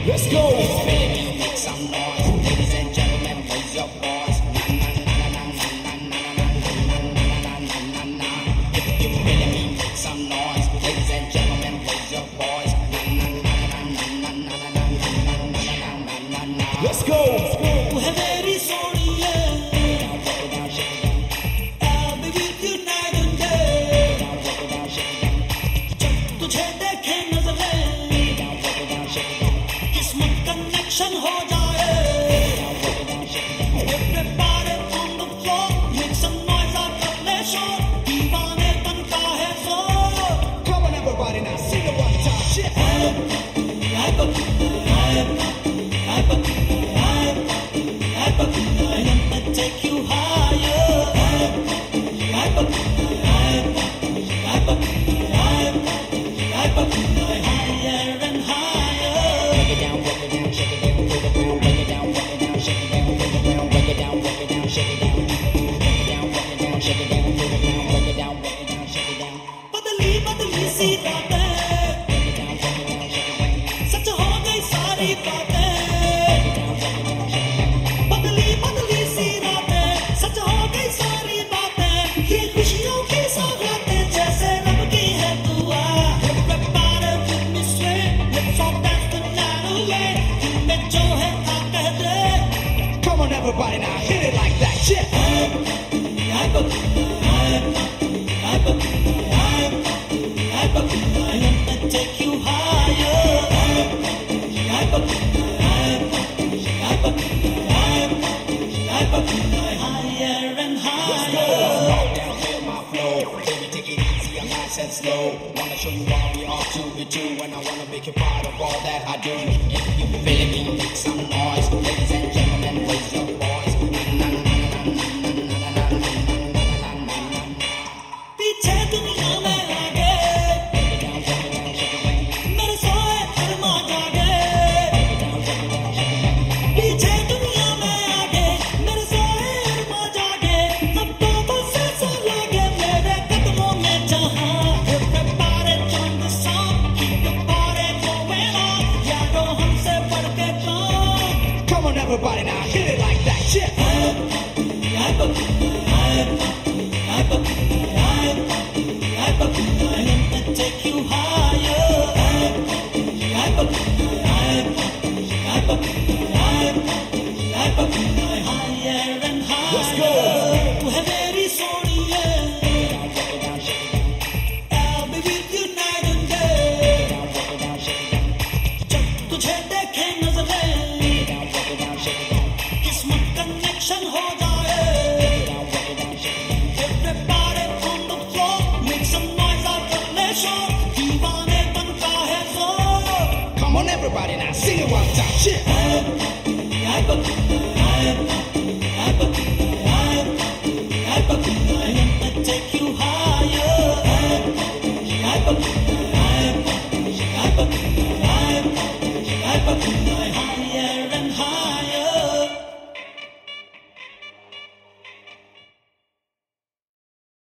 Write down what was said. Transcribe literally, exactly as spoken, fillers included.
Let's go. Baby, make some noise. Ladies and gentlemen, raise your voice. Na na na na na na na na na na. If you really mean make some noise. Ladies and gentlemen, raise your voice. Na na na na na na na na na. Let's go. है मेरी सोनिए I'll be with you night and day जब तुझे देखे नजरें किस्मत connection हो जाए Everybody on the floor make some noise out of their show दीवाने बनता है सो Come on everybody now, sing it one time. Shit. Take you higher, higher and higher. Break it down, break it down, shake it down, break it down, break it down, break it down, shake it down, break it down, break it down, break it down, shake it down, break it down, break it down, shake it down, break it down, break it down, break it down, shake it down. बदली बदली सी बातें, Break it down, break it down, shake it down. सच हो गई सारी बातें. Break it down, break it down, shake it down. बदली बदली सी रातें, सच हो गई सारी बातें. ये खुशियों की सौगातें जैसे रब की है दुआ. Everybody with me sway, let's all dance the night away. दिल में जो है आ कह दे. Come on everybody now, hit it like that. Shit. Take you higher, higher and higher. Slow down, feel my flow. Baby, take it easy, I'm nice and slow. Wanna show you how we are to be two, and I wanna make you part of all that I do. If you feel me, make some noise. Ladies and gentlemen, raise your voice. Na na na na na na na na na na na. पीछे दुनिया में आगे, Break it down, break it down, shake it down. मेरे सोए अरमा जागे. Break it down, break it down, shake it down. पीछे दुनिया में आगे, मेरे सोए अरमा जागे. अब तो बस ऐसा लगे मेरे कदमों में जहां. Everybody join the song, keep the party going on. यारों हमसे बढ़ के कौन? Come on everybody now, hit it like that. Shit. Take you higher, higher and higher. Let's go. तू है मेरी सोनिए Break it down, shake it down. I'll be with you night and day Break it down, shake it down. जब तुझे देखे नजरें Break it down, break it down, shake it down. किस्मत connection हो जाए Break it down, break it down, shake it down. Everybody on the floor make some noise out of their show दीवाने बनता है सो Come on everybody now, sing it one time. Shit. Take you higher, higher and higher.